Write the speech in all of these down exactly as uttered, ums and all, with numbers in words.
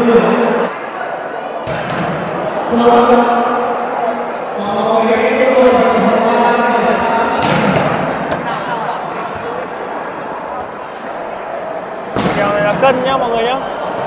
Kèo này là cân nhá mọi người nhá.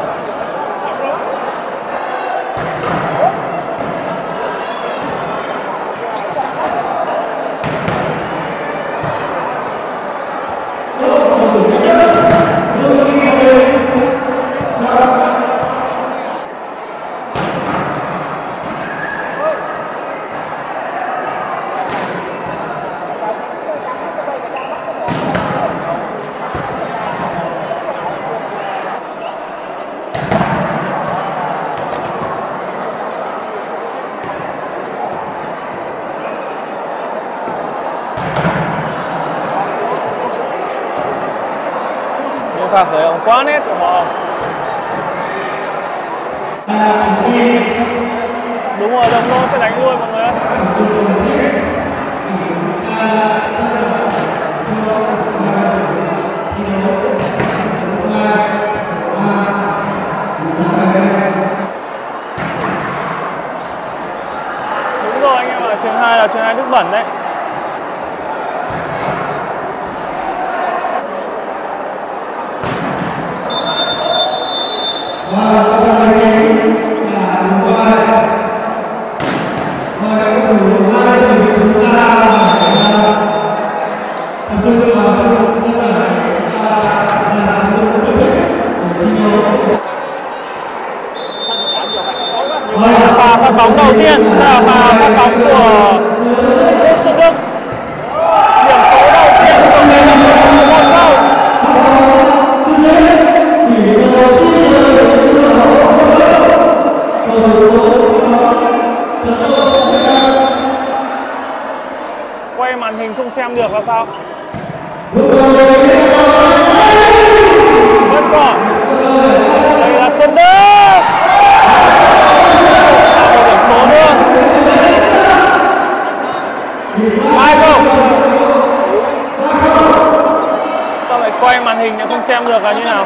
Pha khởi động quá nét của họ. Đúng rồi, đồng lô sẽ đánh luôn mọi người ơi. Đúng rồi anh em ạ, trường hai là trường hai nước bẩn đấy. Và phát bóng đầu tiên sẽ là pha phát bóng của Quốc Xuân Đức. Điểm số đầu tiên của người là một câu. Quay màn hình không xem được là sao? Vẫn còn. Đây là Xuân Đức. Một điểm số nữa. Hai không. Sao lại quay màn hình không xem được là như nào?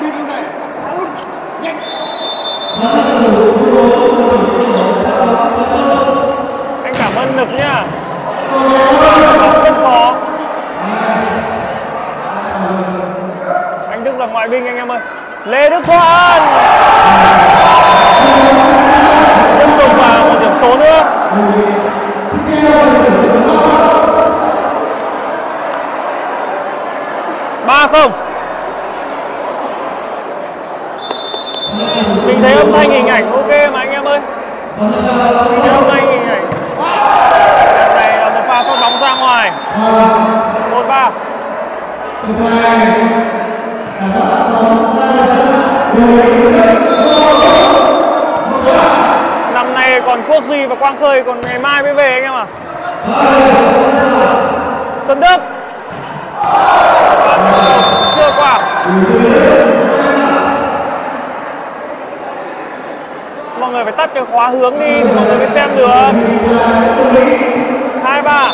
Anh cảm ơn Nực nhá. Rất khó. Anh Đức là ngoại binh anh em ơi. Lê Đức Thuận tiếp tục vào một điểm số nữa. Ba không. Mình thấy âm thanh hình ảnh ok mà anh em ơi. Mình thấy âm thanh hình ảnh. Lần này là một pha phát bóng ra ngoài. Một ba. Năm nay còn Quốc Duy và Quang Khơi, còn ngày mai mới về anh em ạ. Xuân Đức chưa qua. Mọi người phải tắt cái khóa hướng đi thì mọi người mới xem được. Hai ba.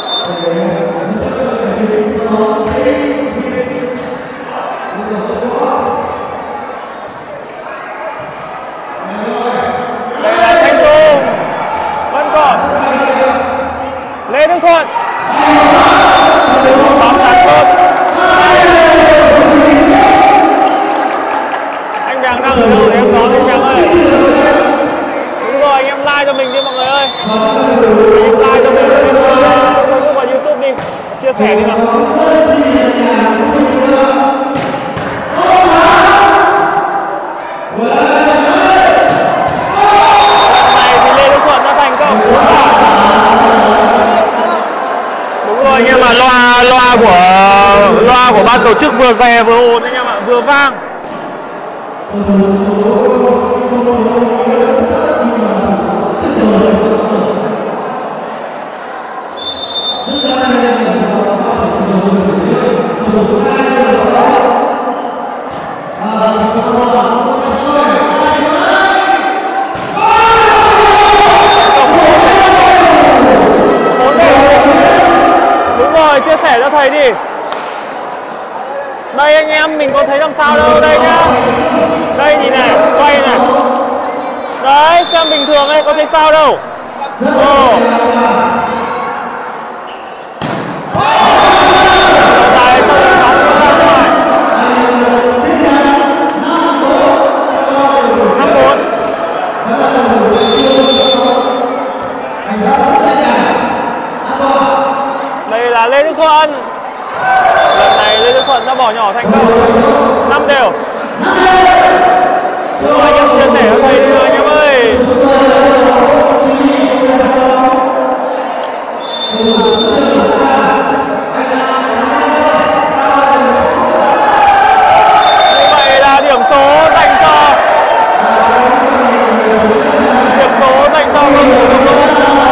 Đây là Thanh Tùng. Vẫn còn Lê Đức Thuận. Bóng sát hơn. Anh Bàng đang ở đâu để em đón anh Bàng ơi. Đúng rồi, anh em like cho mình đi mọi người ơi. Anh em like cho mình trên Facebook và YouTube đi. Chia sẻ đi nào. Anh em mà loa loa của loa của ban tổ chức vừa rè vừa ồn anh em ạ, vừa vang. Chia sẻ cho thầy đi. Đây anh em, mình có thấy làm sao đâu. Đây nhá. Đây nhìn này, quay này. xem bình thường ấy, có thấy sao đâu. Ồ. Dài sau đó nóng ra ngoài. năm bốn. Đây là Lê Đức Thuận. Lần này Lê Đức Thuận đã bỏ nhỏ thành công. năm đều. Rồi anh em chia sẻ với thầy đi anh em ơi. Như vậy là điểm số dành cho điểm số dành cho cầu thủ đồng đội.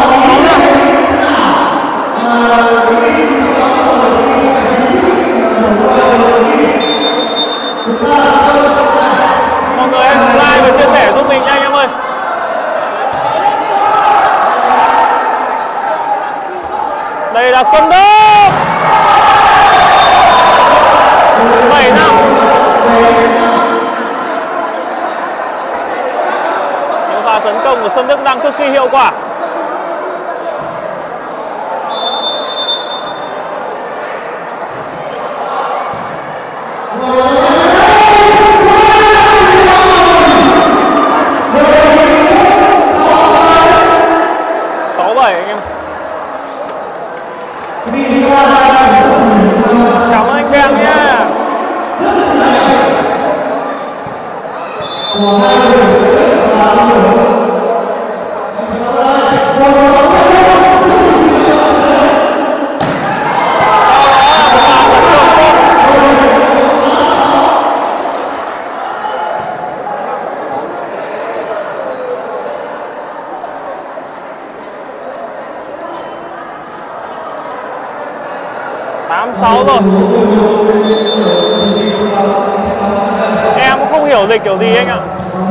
Mọi người hãy like và chia sẻ giúp mình nha anh em ơi. Đây là Xuân Đức. bảy năm. Những pha tấn công của Xuân Đức đang cực kỳ hiệu quả. sáu bảy anh em. Cảm ơn anh Bèng nha. tám sáu rồi. Em cũng không hiểu dịch kiểu gì anh ạ.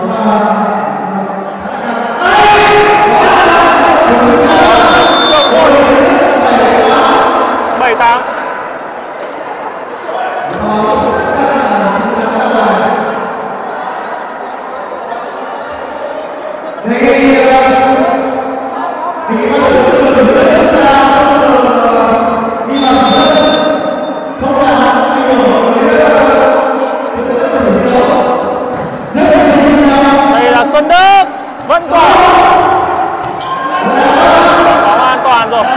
bảy tám. Đây là Xuân Đức. Vẫn còn. Bóng an toàn rồi.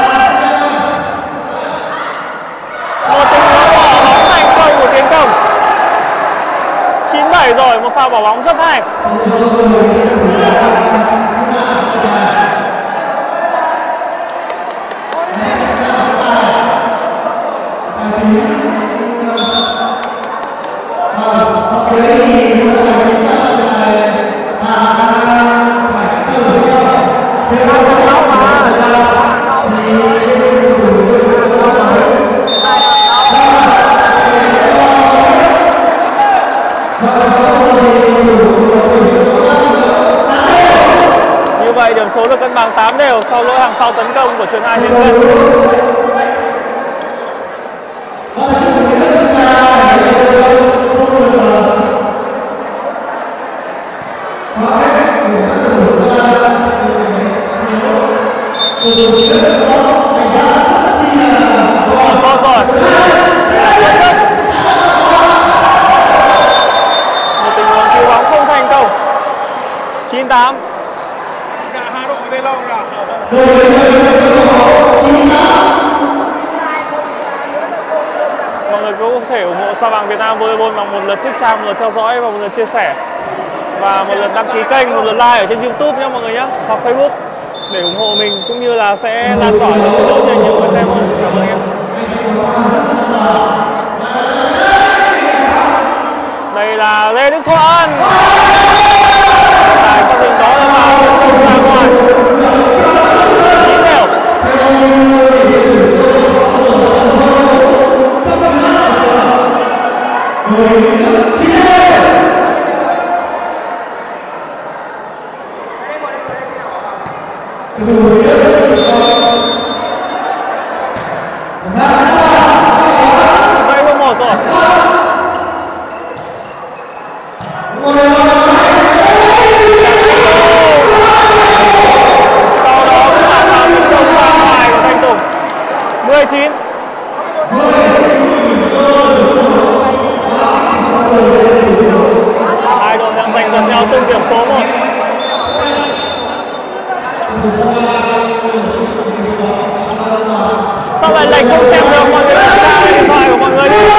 Một tình huống bỏ bóng thành công của tiến công. chín bảy rồi, một pha bỏ bóng rất hay. Như vậy điểm số được cân bằng tám đều sau lỗi hàng sau tấn công của Trường Hai Nhân Dân. Tốt rồi. Một tình huống cứu bóng không thành công. chín tám. Mọi người cũng có thể ủng hộ Sao Vàng Việt Nam Volleyball bằng một lượt thích trang, một lượt theo dõi và một lượt chia sẻ và một lượt đăng ký kênh, một lượt like ở trên YouTube nhé mọi người nhé, hoặc Facebook để ủng hộ mình cũng như là sẽ lan tỏa cho chiến đấu cho nhiều người xem hơn. Cảm ơn anh em. Đây là Lê Đức Thuận. Tại sau đó là vào ra ngoài. chín đều. Vậy không một rồi. lượt nhau từng điểm số một. Sao lại lệnh không xem được mọi người ra điện thoại của mọi người đi.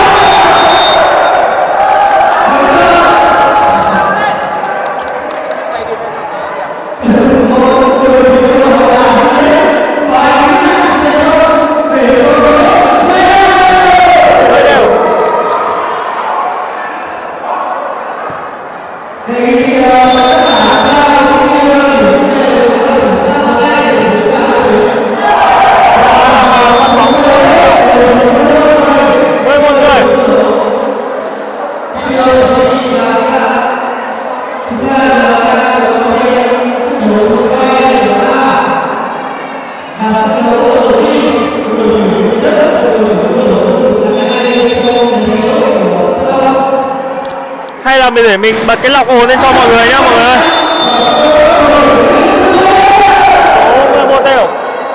Hay là mình để mình bật cái lọc ồn lên cho mọi người nhá mọi người ơi. Số một đều.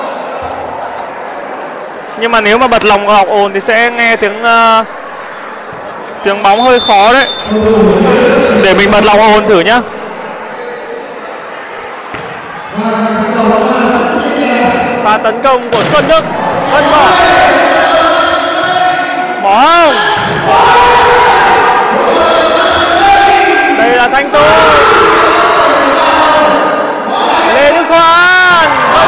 Nhưng mà nếu mà bật lọc lọc ồn thì sẽ nghe tiếng uh, tiếng bóng hơi khó đấy. Để mình bật lọc ồn thử nhá. Pha tấn công của Xuân Đức. Vân bỏ. Bỏ không? Đây là Thanh Tú. Lê Đức Khoan.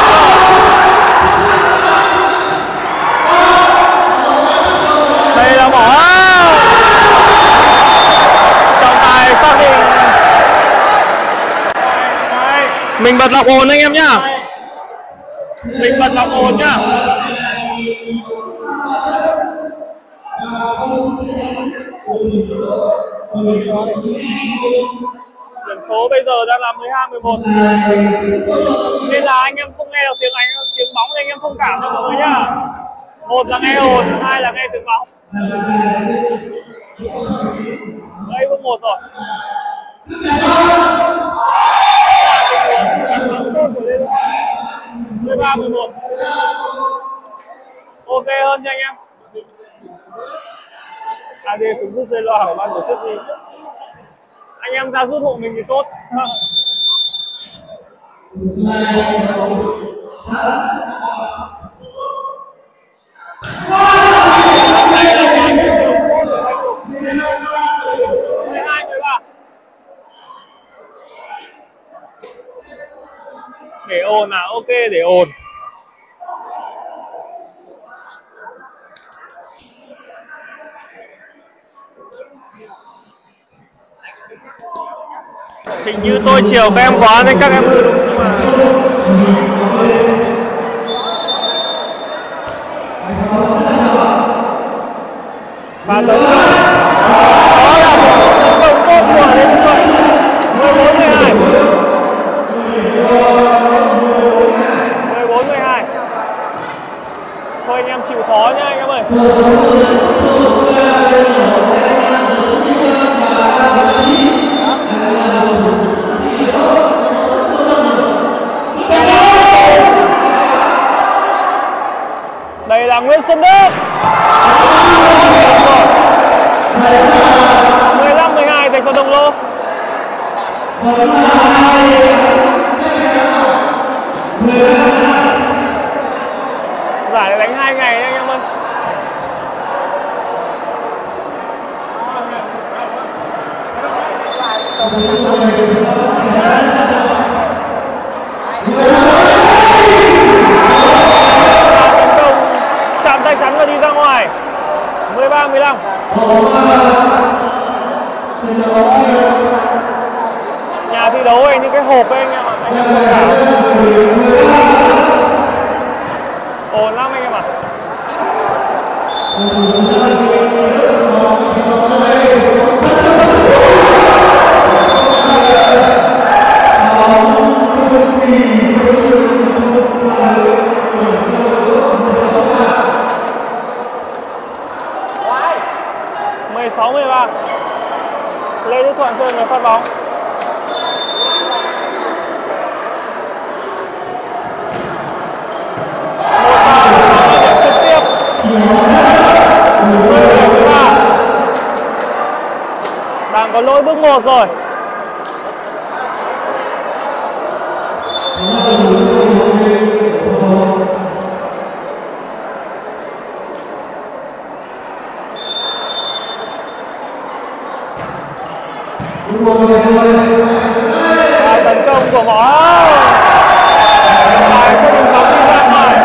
Đây là bỏ. Trọng tài xác định. Mình bật lọc ồn anh em nhá. Mình bật lọc ồn nhá. Điểm số bây giờ đang là mười hai mười một. Nên là anh em không nghe được tiếng anh tiếng bóng thì anh em thông cảm cho mọi người nhá. Một là nghe ồn, hai là nghe tiếng bóng. Đây bước một rồi. mười ba mười một. Ok hơn nha anh em. a đê xuống rút dây loa của ban tổ chức đi. Anh em ra rút hộ mình thì tốt. Để ồn à? Ok, để ồn. Hình như tôi chiều các em quá nên các em hư đúng nhưng mà và tấn công đó là một tấn công tốt của Lê Đức Thuận. Mười bốn mười hai. Mười bốn mười hai. Thôi anh em chịu khó nhá anh em ơi. Đây là Nguyễn Xuân Đức. mười lăm mười hai dành cho Đồng Lô. Giải này đánh hai ngày anh em ơi. Chạm tay chắn và đi ra ngoài. Mười ba mười lăm. Nhà thi đấu ấy những cái hộp ấy anh em ạ. Anh em không cả. Ổn lắm anh em ạ. mười sáu mười ba. Lê Đức Thuận chơi người phát bóng. Một pha điểm trực tiếp. mười bảy mười ba. Đang có lỗi bước một rồi. Và tấn công của Võ và cho đường bóng đi ra ngoài.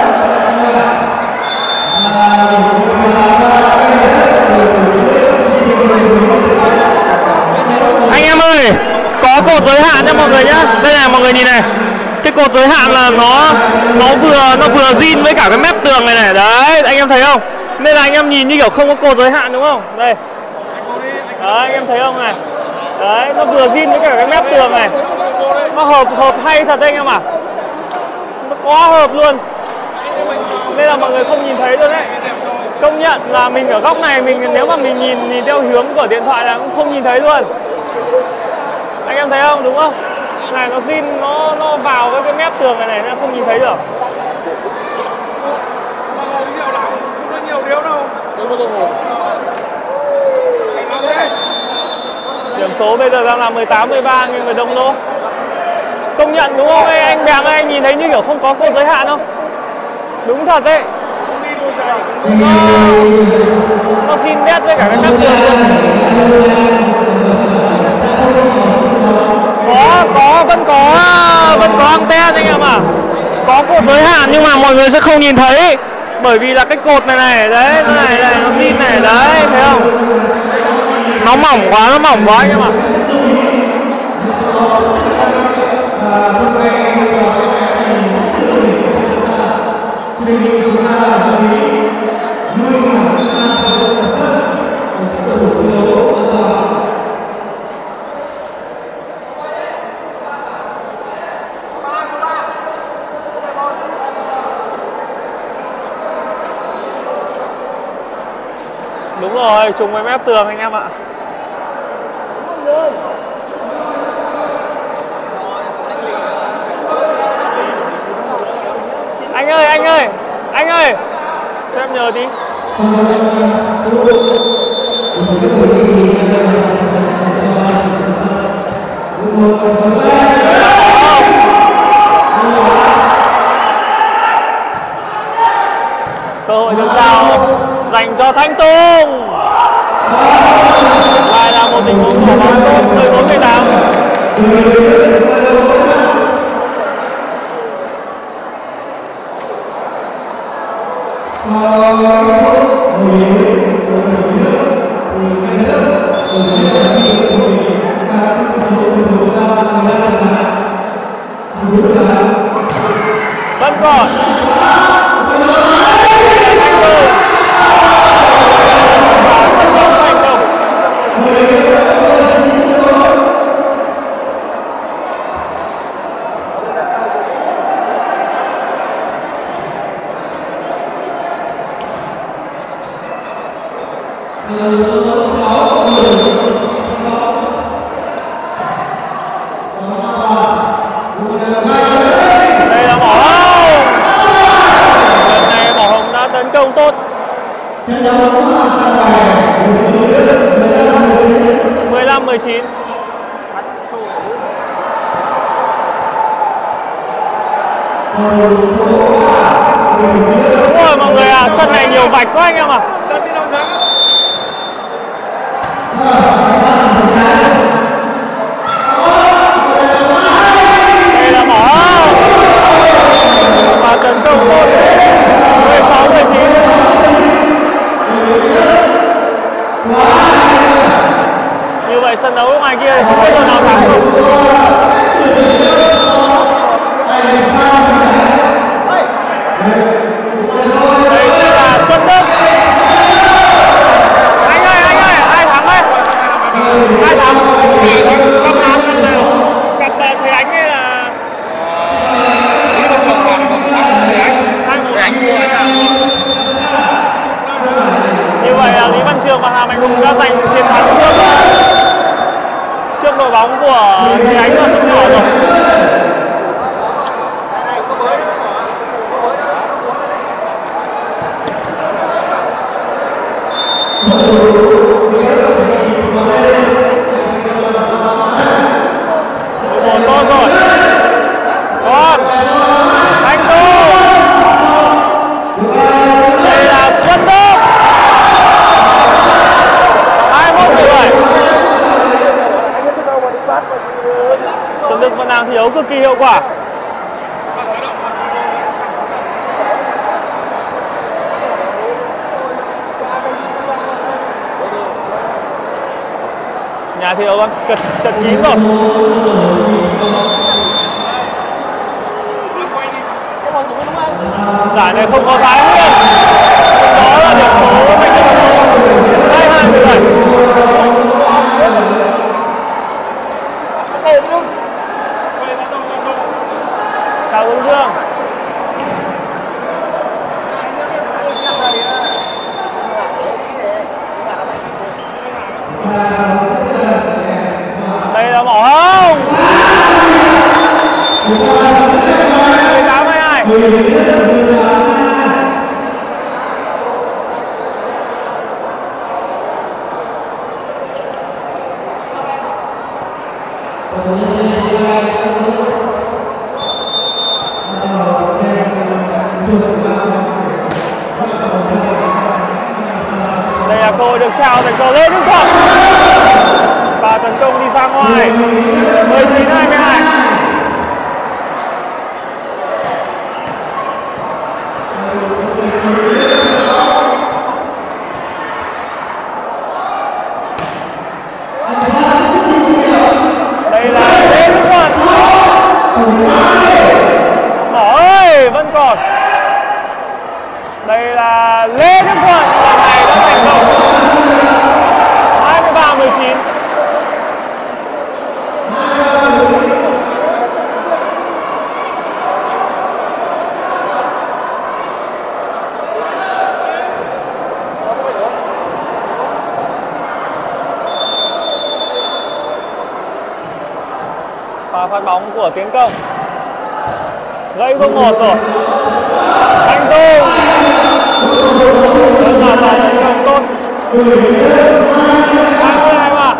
Anh em ơi, có cột giới hạn nha mọi người nhá. Đây này mọi người nhìn này, cái cột giới hạn là nó nó vừa nó vừa zin với cả cái mép tường này này. Đấy, anh em thấy không? Nên là anh em nhìn như kiểu không có cột giới hạn đúng không? Đây. Đấy, anh em thấy không này? Đấy, nó vừa zin với cả cái mép tường này. Nó hợp hợp hay thật đấy anh em ạ. À. Nó quá hợp luôn. Nên là mọi người không nhìn thấy luôn đấy. Công nhận là mình ở góc này, mình nếu mà mình nhìn nhìn theo hướng của điện thoại là cũng không nhìn thấy luôn. Anh em thấy không, đúng không? Này nó zin, nó nó vào với cái mép tường này này, nó không nhìn thấy được. Nhiều điều đâu. Điểm số bây giờ đang là mười tám mười ba nghiêng về Đông Đô. Công nhận đúng không anh Bèng ơi, anh nhìn thấy như kiểu không có cột giới hạn không? Đúng thật đấy. Nó, nó xin đét với cả cái mép tường luôn. Có, có, vẫn có, vẫn có anten anh em ạ. À. Có cột giới hạn nhưng mà mọi người sẽ không nhìn thấy. Bởi vì là cái cột này này, đấy, nó này này, nó zin này, đấy, thấy không? Nó mỏng quá, nó mỏng quá anh em ạ. Đúng rồi, trùng với mép tường anh em ạ. Anh ơi, anh ơi, anh ơi, cho em nhờ tí. Cơ hội được trao dành cho Thanh Tùng. Lại là một tình huống của bóng tốt mười bốn mười tám. Vẫn còn đây là Bảo Hồng. Lần này Bảo Hồng đã tấn công tốt. mười lăm mười chín. Đúng rồi mọi người à, sân này nhiều vạch quá anh em à. Đây là Bảo Hồng và tấn công tốt mười sáu mười chín. Như vậy sân đấu ngoài kia không biết nào thắng không. Đây là Xuân Đức. Anh ơi, anh ơi, ai thắng đấy? Ai thắng? Các thắng cặp đều. Cặp thầy Ánh hay là Lý Văn Trường thắng thầy Ánh. Thầy Ánh mua anh nào? Như vậy là Lý Văn Trường và Hà Mạnh Hùng đã giành chiến thắng trước trước đội bóng của thầy Ánh và Sông Nhỏ rồi. Một tốt rồi. Tốt. lực vẫn đang thi đấu cực kỳ hiệu quả. Nhà thi đấu đang chật chật kín rồi. Giải này không có Thái Nguyên. Đó là điểm số của mình hai hai mười bảy. Chào Tuấn Dương. Đây là mỏ hông. mười tám hai hai. Đây là cơ hội được trao dành cho Lê Đức Thuận và tấn công đi ra ngoài. mười chín hai mươi hai. Đây là Lê Đức Thuận. Bỏ ơi, vẫn còn. Đây là Lê Đức Thuận, lần này đã thành công. hai mươi ba mười chín. Và phát bóng của tiến công. Gây không một rồi. Thành công. Đó là vào tấn công tốt. hai mươi hai mà.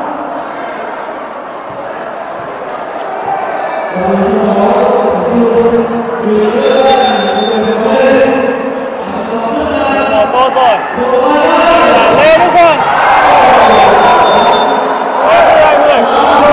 Một tốt rồi. Là Lê Đức Thuận. hai mươi hai mười.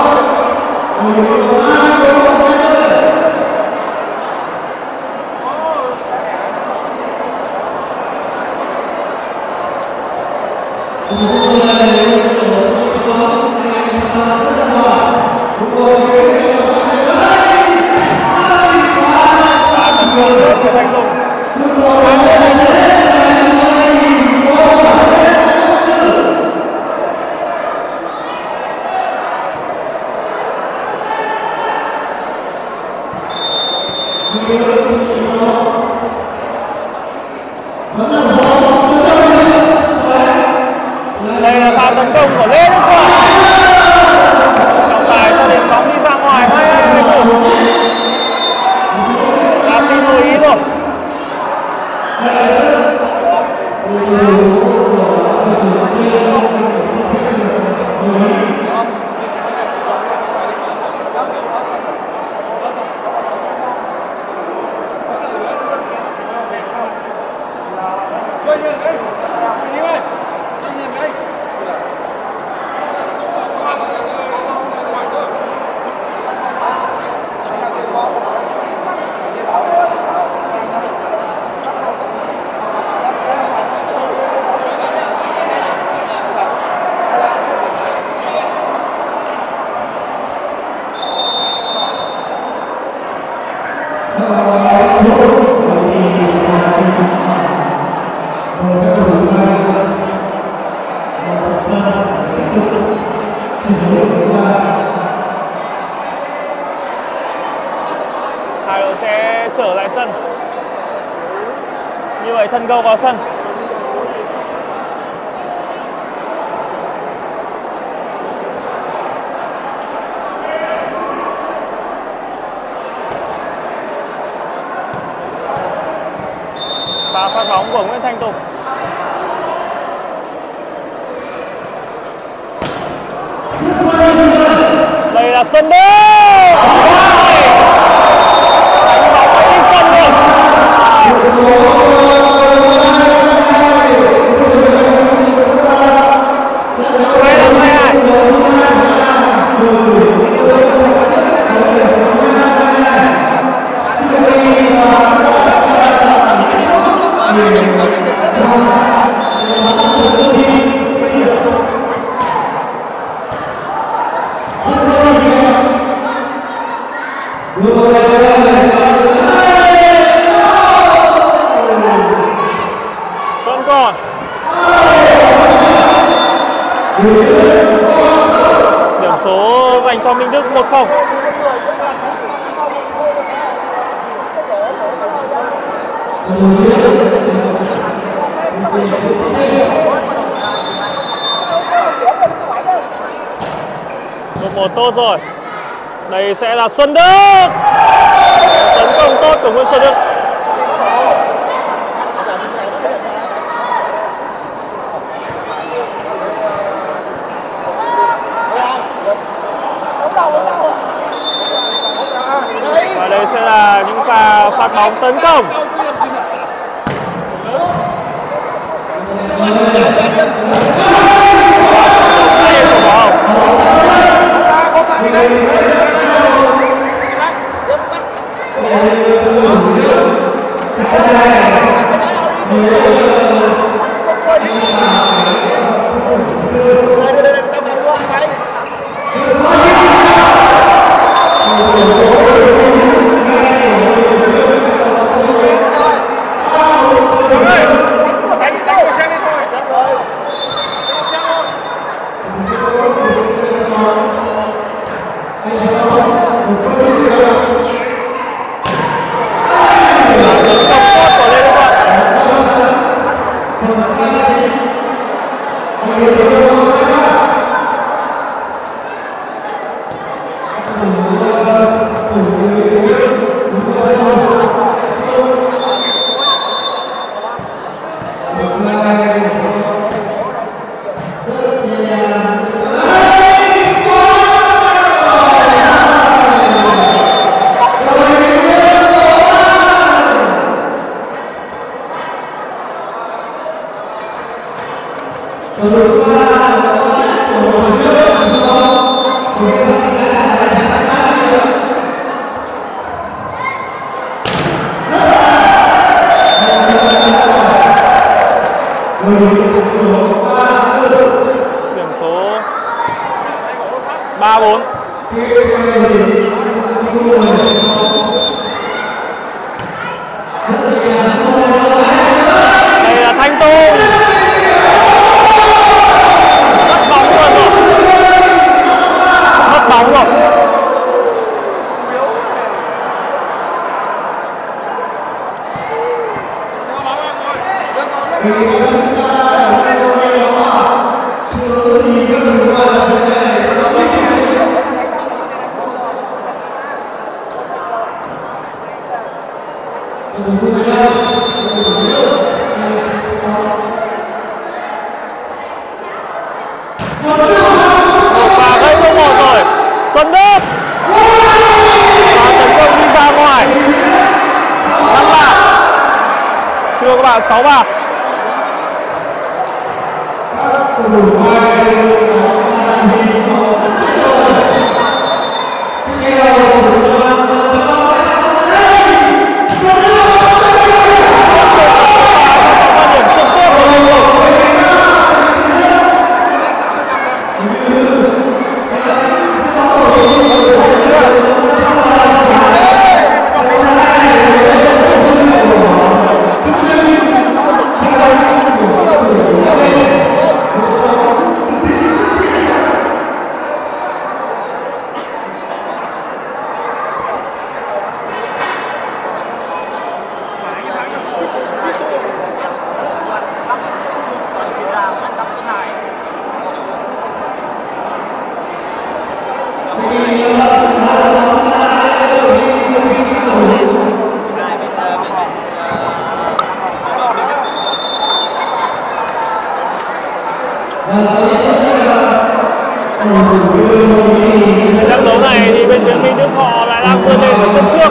Đây là pha tấn công của Lê Đức Thuận. Trọng tài cho điểm bóng đi ra ngoài. hai hai hai một. Đã tin lưu ý rồi. Hai đội sẽ trở lại sân. Như vậy Thân Gâu vào sân. Và phát bóng của Nguyễn Thanh Tùng. Đây là sân đê. Đánh bóng phải đi sân luôn. hai năm hai hai. dành cho Minh Đức một không. Một một tốt rồi. Đây sẽ là Xuân Đức. Tấn công tốt của Nguyễn Xuân Đức. Và đây sẽ là những pha phát bóng tấn công. Điểm số ba bốn. Đây là Thanh Tùng. Mất bóng luôn rồi. Mất bóng rồi. Và gây số một rồi. Xuân Đức. Và tấn công đi ra ngoài. năm ba. Xin các bạn, sáu ba. Trận đấu này thì bên phía Minh Đức họ lại đang vươn lên ở sân trước.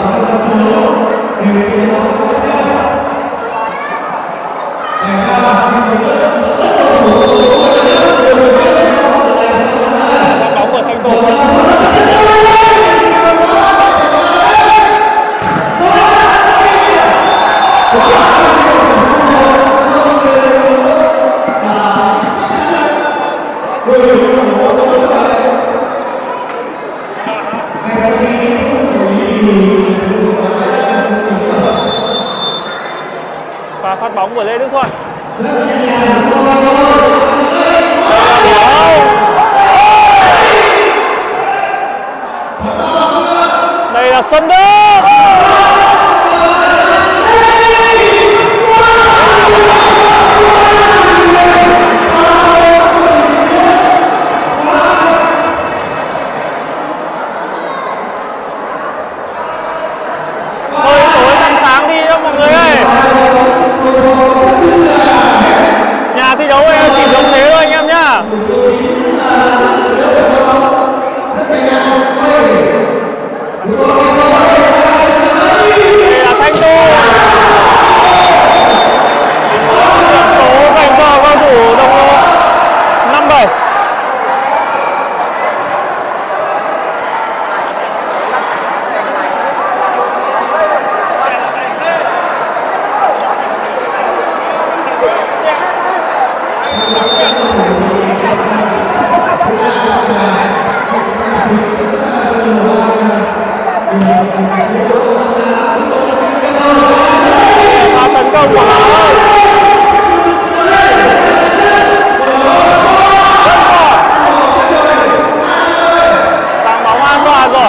Bóng của Thanh Tùng. Và phát bóng của Lê Đức Thuận. Xuân Đức. Thôi tối ăn sáng đi cho mọi người ơi. Nhà thi đấu em chỉ giống thế thôi anh em nhá. Đây là Thanh Đô. Điểm số dành cho cầu thủ đồng đội năm bảy. Và tấn công của họ sang bóng an toàn rồi.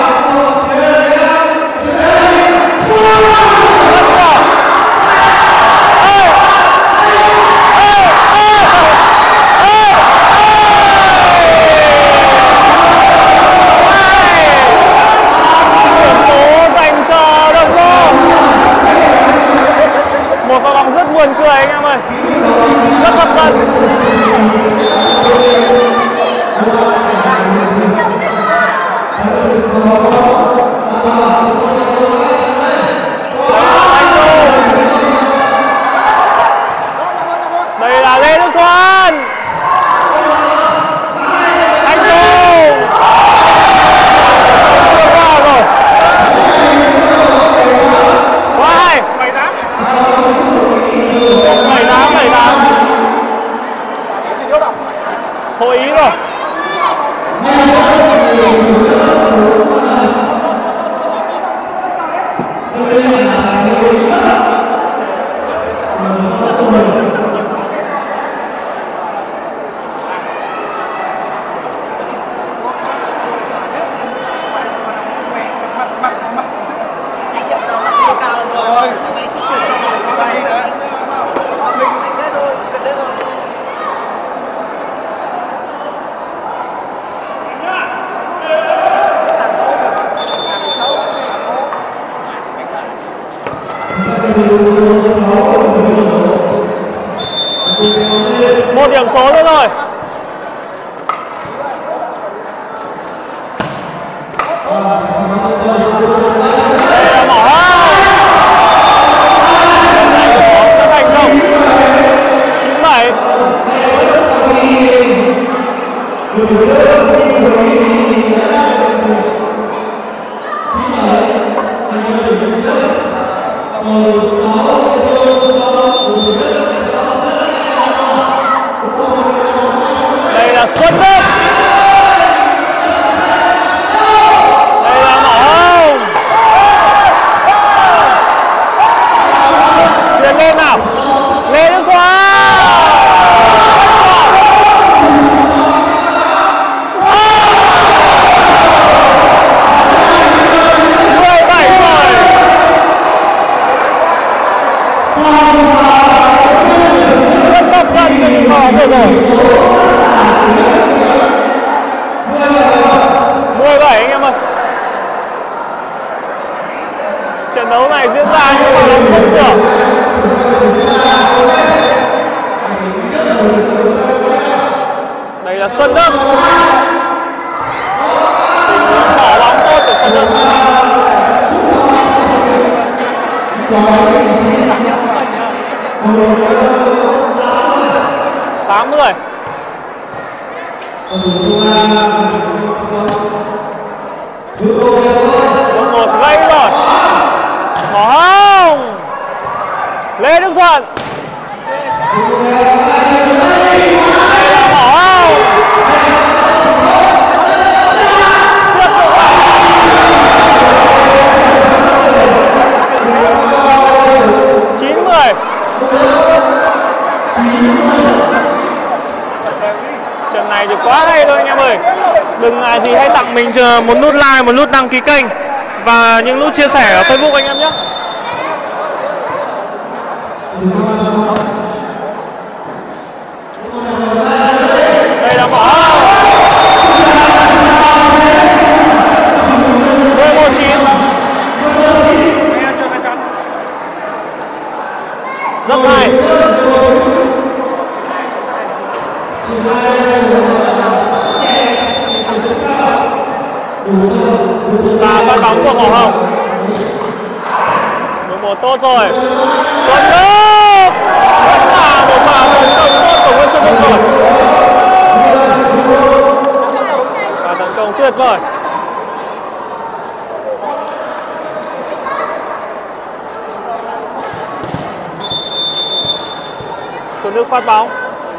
Một pha bóng rất buồn cười anh em ơi, rất hấp dẫn. Đây là Lê Đức Thoan. Anh Tùng qua rồi. Quá hay. bảy tám bảy tám. Hội ý rồi. Một điểm số nữa rồi. Đây là Mỏ Hao. Lần này của rất thành công. chín bảy. Đây là Xuân Đức. Đây là Mỏ Hồng. Chuyển lên nào. Lê Đức Thoan. mười bảy rồi. Rất hấp dẫn những pha vừa rồi. mười bảy anh em ơi. Trận đấu này diễn ra nhưng mà không được. Đây là Xuân Đức. Tình huống bỏ bóng tốt của Xuân Đức. tám mươi. Một gây rồi. Mỏ Hồng. Lê Đức Thuận. Đây là Mỏ Hồng. chín mươi. Trận này thì quá hay thôi anh em ơi. Đừng ngại gì hãy tặng mình một nút like, một nút đăng ký kênh và những nút chia sẻ ở Facebook anh em nhé. Đây là bỏ mười một chín. Rất hay. Và phát bóng của màu hồng. mười một tốt rồi. Xuân Đức. Và một pha tấn công tốt của Nguyễn Xuân Đức rồi. Và tấn công tuyệt vời. Xuân Đức phát bóng.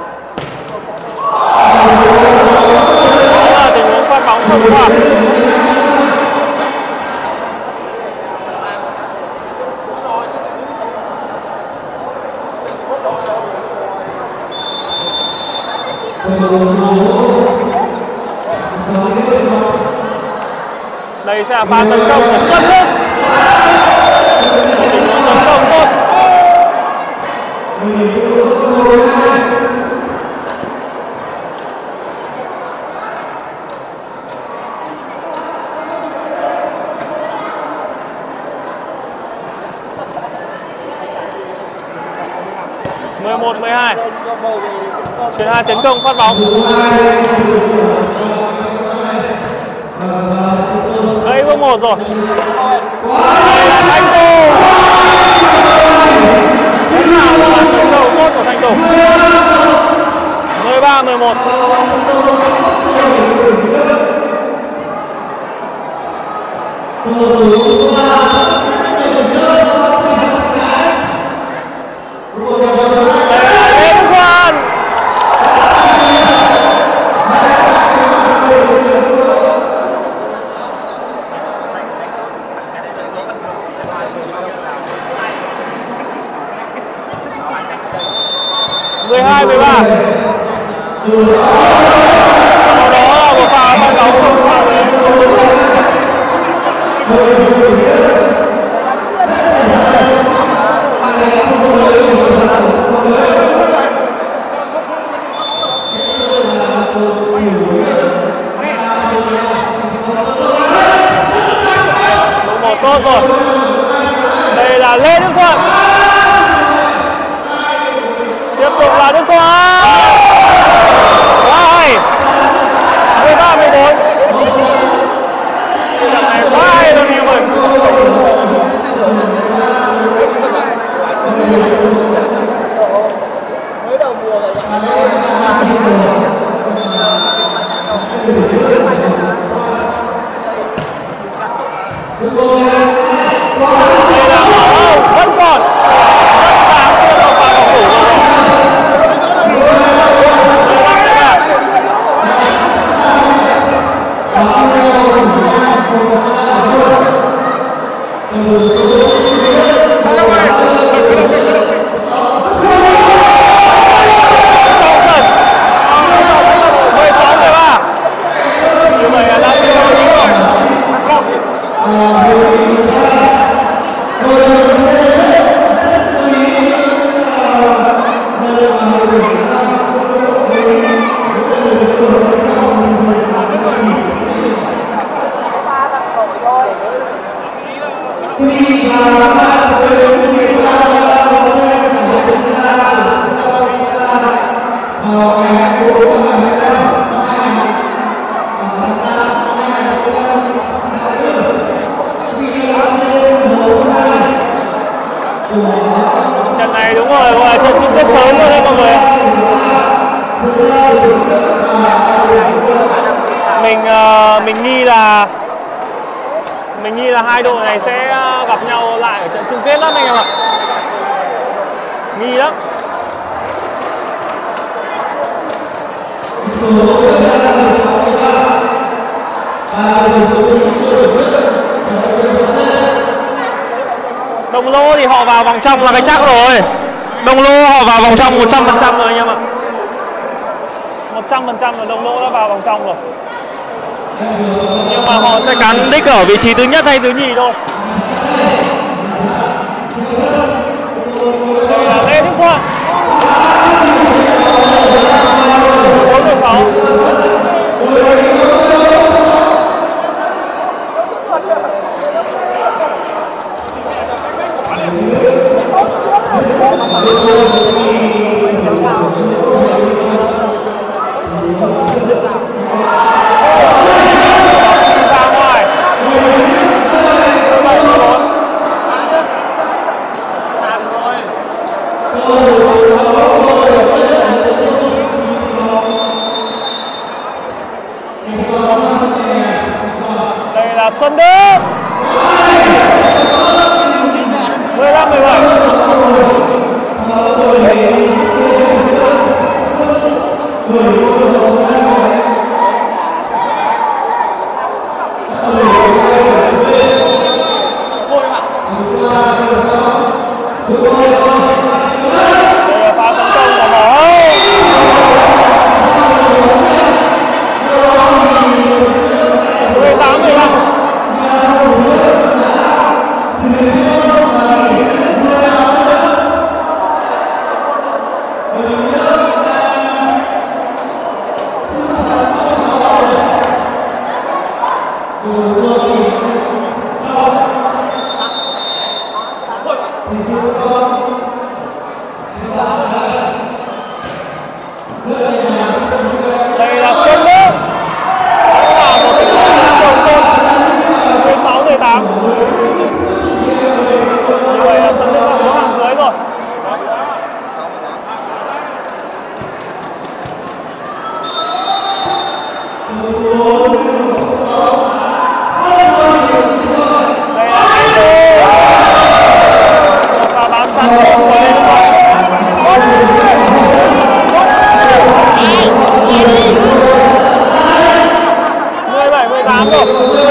Đó là tình huống phát bóng không khoa. Đây sẽ là pha tấn công của Xuân Đức. Tình huống tấn công tốt. mười một mười hai. Chuyển hai tiến công phát bóng. Đây có một rồi. Đây là Thanh Tùng. Thế nào là tấn công tốt của Thanh Tùng. mười ba mười một. mười hai mười ba. Sau đó là một pha phát bóng không pha đấy. Một tốt rồi. Đây là Lê Đức Thuận. Tiếp tục là Đức Thuận. Quá hay. mười ba mười bốn. Trận này quá hay luôn em ơi. Mới đầu mùa rồi. Đây là Bảo Âu vẫn còn. Rất đáng chưa đâu pha phòng thủ rồi. Trận này đúng rồi, gọi là trận chung kết sớm luôn đấy mọi người. Mình uh, mình nghi là mình nghi là hai đội này sẽ gặp nhau lại ở trận chung kết lắm anh em ạ. Nghi lắm. Đồng Lô thì họ vào vòng trong là cái chắc rồi. Đồng Lô họ vào vòng trong một trăm phần trăm rồi anh em ạ. một trăm phần trăm là Đồng Lô đã vào vòng trong rồi. Nhưng mà họ sẽ cán đích ở vị trí thứ nhất hay thứ nhì thôi. Đây là Lê Đức Thuận. bốn mươi sáu. Đây là Xuân Đức. mười lăm mười bảy. Đây là pha tấn công của Mỏ. mười tám mười lăm. Đây là Xuân Đức. Đó là một tình huống đầu tiên. mười sáu mười tám. Như vậy là Xuân Đức đã có hàng dưới rồi. Đây là Anh Đô. Một pha bám sát của Lê Đức Thuận. mười bảy mười tám rồi.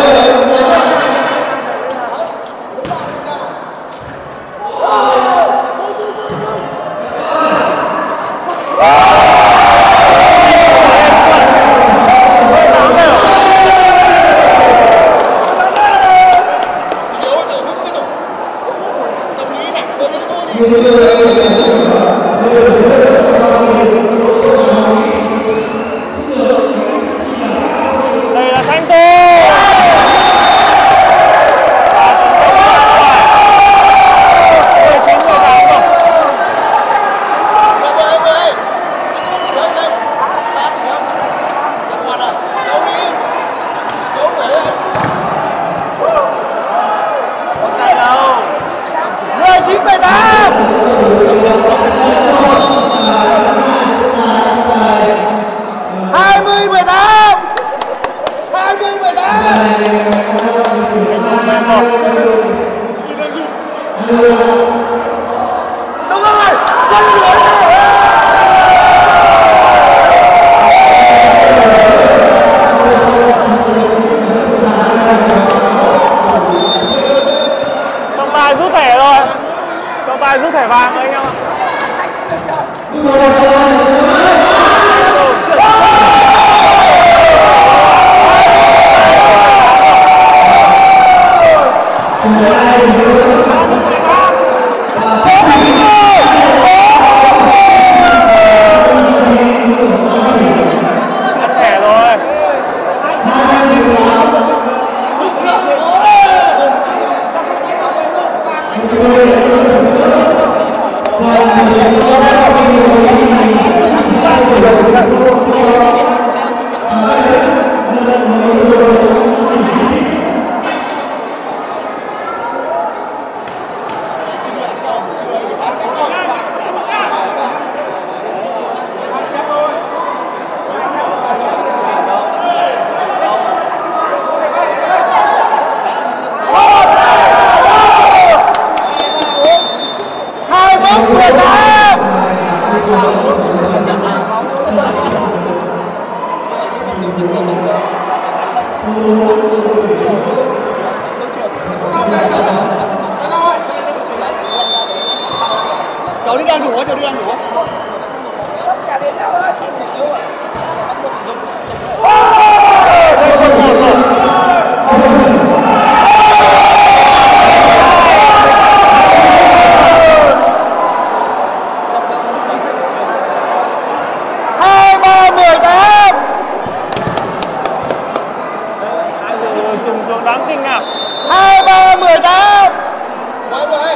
Đây là Thanh Tô. mười chín mười tám rồi. Không chạy đâu. mười chín mười tám. hai mươi mười tám. hai mươi mười tám. Đúng rồi. Trọng tài rút thẻ rồi. Trọng tài rút thẻ vàng đấy anh em ạ. Ăn thẻ rồi. hai mươi mười tám. Cháu đi đang đủ, cháu đi đang đủ. Đây là một trùng xuống đáng kinh ngạc. hai ba mười tám. Quay quay.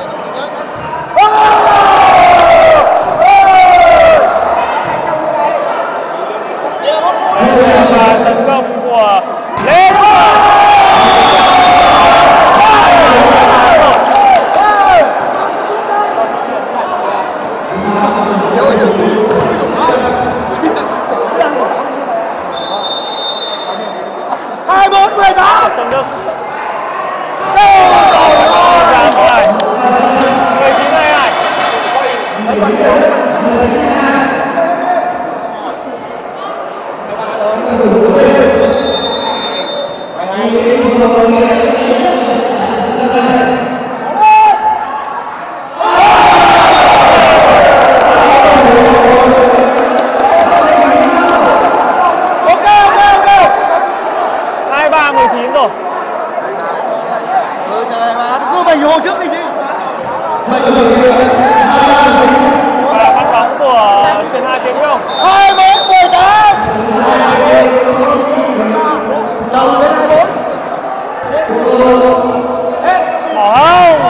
Và tấn công của Lê Đức. hai bốn mười tám. Xuân Đức. mười chín hai hai. hai ba mười chín rồi. Ừ trời mà cứ mình hồ trước đi chứ. Và phát bóng của Trần Hai Tiến Không. hai bốn mười tám. Chồng lên hai bốn. Bỏ không.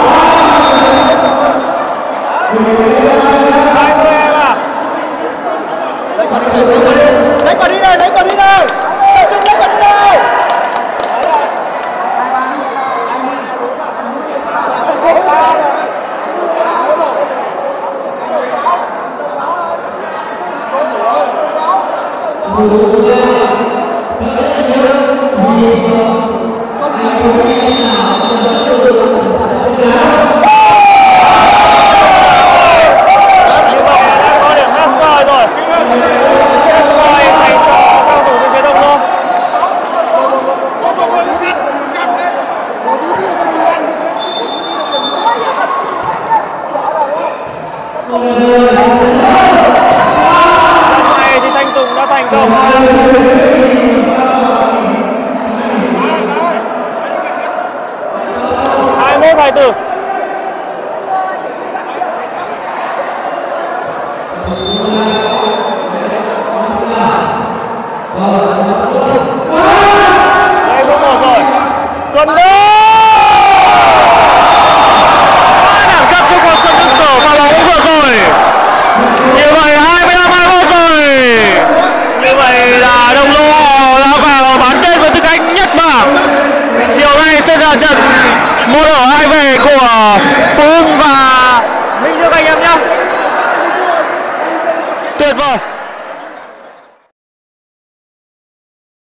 hai mươi em à. Lấy quả đi này, lấy quả đi này, lấy quả đi này. Lấy quả đi này. thành công. hai mươi mốt hai mươi tư.